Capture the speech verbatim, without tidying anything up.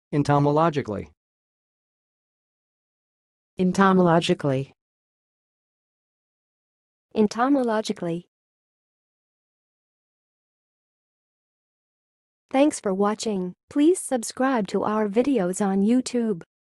entomologically, entomologically, entomologically. Thanks for watching. Please subscribe to our videos on YouTube.